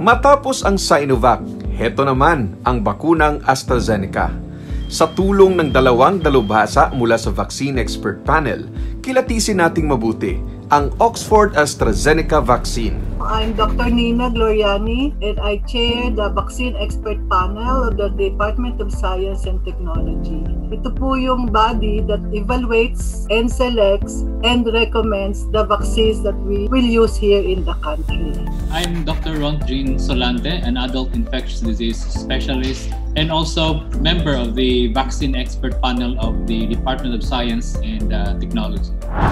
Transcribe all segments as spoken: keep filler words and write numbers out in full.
Matapos ang Sinovac, heto naman ang bakunang AstraZeneca. Sa tulong ng dalawang dalubhasa mula sa Vaccine Expert Panel, kilatisin nating mabuti ang Oxford AstraZeneca vaccine. I'm Doctor Nina Gloriani and I chair the Vaccine Expert Panel of the Department of Science and Technology. Ito po yung body that evaluates and selects and recommends the vaccines that we will use here in the country. I'm Doctor Ron Jean Solante, an adult infectious disease specialist and also member of the Vaccine Expert Panel of the Department of Science and uh, Technology.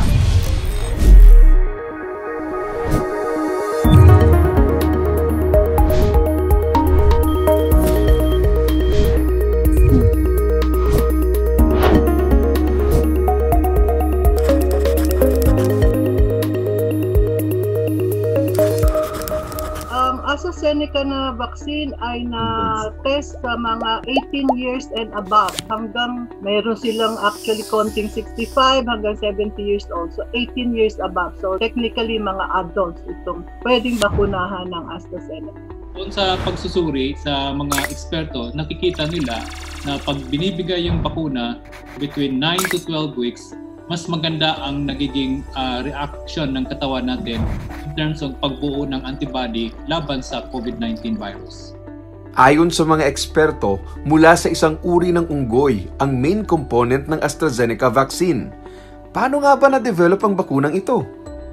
AstraZeneca na vaccine ay na-test sa mga eighteen years and above. Hanggang mayroon silang actually counting sixty-five hanggang seventy years old. So eighteen years above. So technically mga adults itong pwedeng bakunahan ng AstraZeneca. Doon sa pagsusuri sa mga eksperto, nakikita nila na pag binibigay yung bakuna between nine to twelve weeks, mas maganda ang nagiging uh, reaction ng katawan natin in terms of pagbuo ng antibody laban sa COVID nineteen virus. Ayon sa mga eksperto, mula sa isang uri ng unggoy ang main component ng AstraZeneca vaccine. Paano nga ba na-develop ang bakunang ito?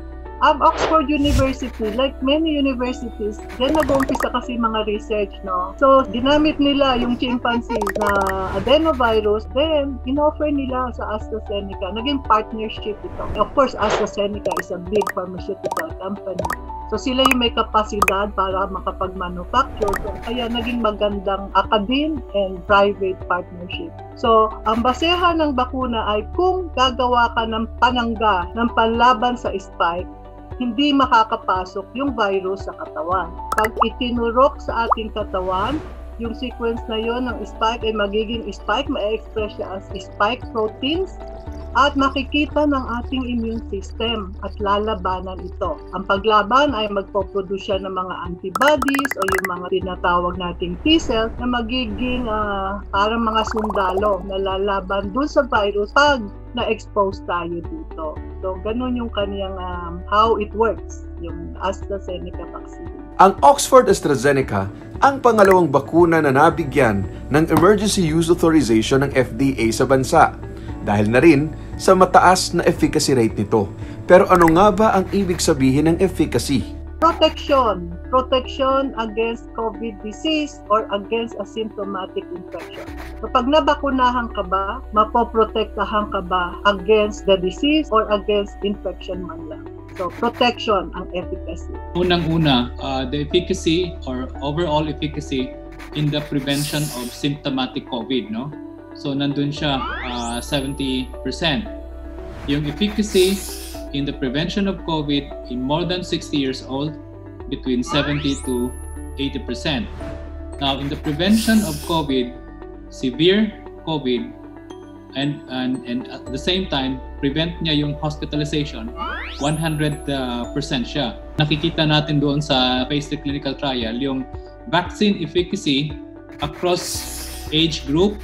Um, Oxford University, like many universities, dyan nag-uumpisa kasi mga research, no? So, ginamit nila yung chimpanzee na adenovirus, then in-offer nila sa AstraZeneca. Naging partnership ito. Of course, AstraZeneca is a big pharmaceutical company. So, sila yung may kapasidad para makapag-manufacture. So, kaya naging magandang academe and private partnership. So, ang basehan ng bakuna ay kung gagawa ka ng panangga ng panlaban sa spike, hindi makakapasok yung virus sa katawan. Pag itinurok sa ating katawan, yung sequence na yon ng spike ay magiging spike, ma-express siya as spike proteins at makikita ng ating immune system at lalabanan ito. Ang paglaban ay magpoproduce siya ng mga antibodies o yung mga tinatawag nating T-cells na magiging uh, parang mga sundalo na lalaban dun sa virus pag na-expose tayo dito. So, ganun yung kaniyang um, how it works, yung AstraZeneca vaccine. Ang Oxford AstraZeneca ang pangalawang bakuna na nabigyan ng Emergency Use Authorization ng F D A sa bansa. Dahil na rin sa mataas na efficacy rate nito. Pero ano nga ba ang ibig sabihin ng efficacy? Protection. Protection against COVID disease or against asymptomatic infection. So pag nabakunahan ka ba, mapoprotektahan ka ba against the disease or against infection man lang? So protection ang efficacy. Unang-una, uh, the efficacy or overall efficacy in the prevention of symptomatic COVID, no? So nandun siya uh, seventy percent. Yung efficacy in the prevention of COVID in more than sixty years old, between seventy to eighty percent. Now, in the prevention of COVID, severe COVID, and, and, and at the same time, prevent niya yung hospitalization, one hundred percent siya. Nakikita natin doon sa phase three clinical trial, yung vaccine efficacy across age group,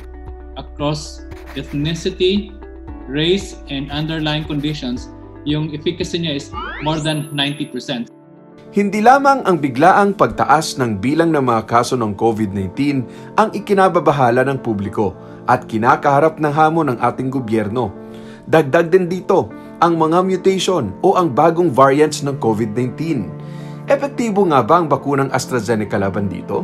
across ethnicity, race, and underlying conditions, yung efficacy niya is more than ninety percent. Hindi lamang ang biglaang pagtaas ng bilang ng mga kaso ng COVID nineteen ang ikinababahala ng publiko at kinakaharap ng hamon ng ating gobyerno. Dagdag din dito ang mga mutation o ang bagong variants ng COVID nineteen. Epektibo nga ba ang bakunang AstraZeneca laban dito?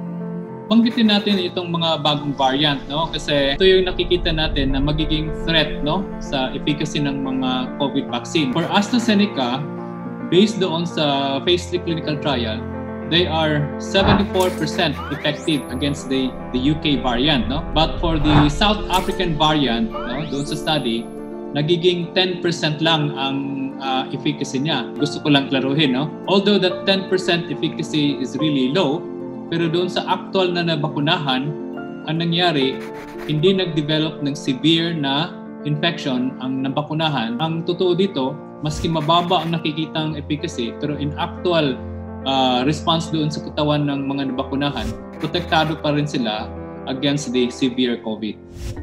Banggitin natin itong mga bagong variant, no? Kasi ito yung nakikita natin na magiging threat, no, sa efficacy ng mga COVID vaccine. For AstraZeneca, based doon sa phase three clinical trial, they are seventy-four percent effective against the the U K variant, no? But for the South African variant, no, doon sa study, nagiging ten percent lang ang uh, efficacy niya. Gusto ko lang klaruhin, no? Although that ten percent efficacy is really low, pero doon sa actual na nabakunahan, ang nangyari, hindi nag-develop ng severe na infection ang nabakunahan. Ang totoo dito, maski mababa ang nakikitang efficacy, pero in actual uh, response doon sa katawan ng mga nabakunahan, protektado pa rin sila against the severe COVID.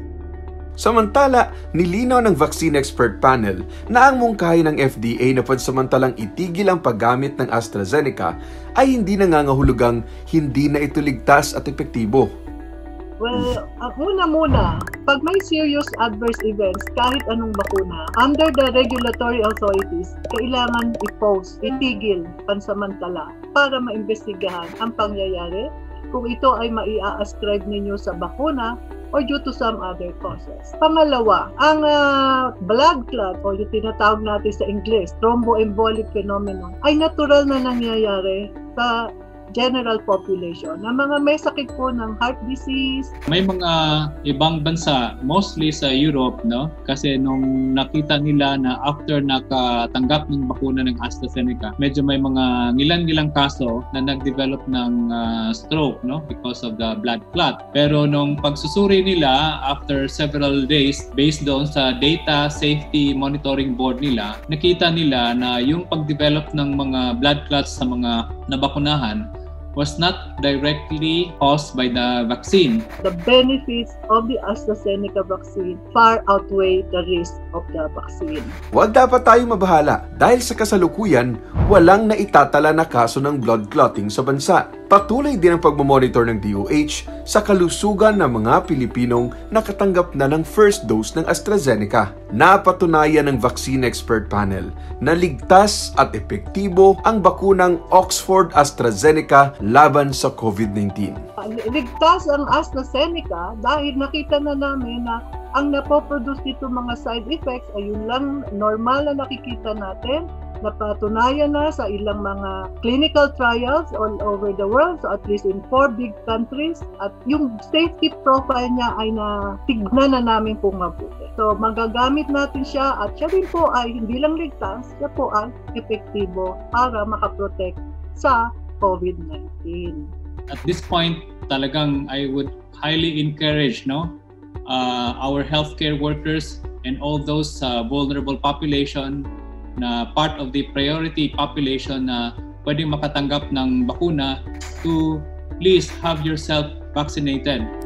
Samantala, nilinaw ng Vaccine Expert Panel na ang mungkahi ng F D A na pansamantalang itigil ang paggamit ng AstraZeneca ay hindi nangangahulugang hindi na ito ligtas at epektibo. Well, uh, una-muna, pag may serious adverse events kahit anong bakuna, under the regulatory authorities, kailangan i-pause, itigil pansamantala para maimbestigahan ang pangyayari kung ito ay mai-ascribe ninyo sa bakuna or due to some other causes. Pangalawa, ang uh, blood clot o yung tinatawag natin sa English, thromboembolic phenomenon, ay natural na nangyayari sa general population na mga may sakit po ng heart disease. May mga ibang bansa, mostly sa Europe, no? Kasi nung nakita nila na after nakatanggap ng bakuna ng AstraZeneca, medyo may mga ngilan-ngilang kaso na nag-develop ng uh, stroke, no? Because of the blood clot. Pero nung pagsusuri nila after several days, based doon sa Data Safety Monitoring Board nila, nakita nila na yung pag-develop ng mga blood clots sa mga nabakunahan was not directly caused by the vaccine. The benefits of the AstraZeneca vaccine far outweigh the risk of the vaccine. Huwag dapat tayong mabahala dahil sa kasalukuyan, walang naitatala na kaso ng blood clotting sa bansa. Patuloy din ang pagmamonitor ng D O H sa kalusugan ng mga Pilipinong nakatanggap na ng first dose ng AstraZeneca. Napatunayan ng Vaccine Expert Panel na ligtas at epektibo ang bakunang Oxford AstraZeneca laban sa COVID nineteen. Ligtas ang AstraZeneca dahil nakita na namin na ang napoproduce dito mga side effects ay yun lang normal na nakikita natin. Napatunayan na sa ilang mga clinical trials all over the world, so at least in four big countries, at yung safety profile niya ay natignan na namin kung mabuti. So magagamit natin siya at siya din po ay hindi lang ligtas, siya po ay epektibo para makaprotect sa COVID nineteen. At this point, talagang I would highly encourage no, uh, our healthcare workers and all those uh, vulnerable population na part of the priority population na pwedeng makatanggap ng bakuna to please have yourself vaccinated.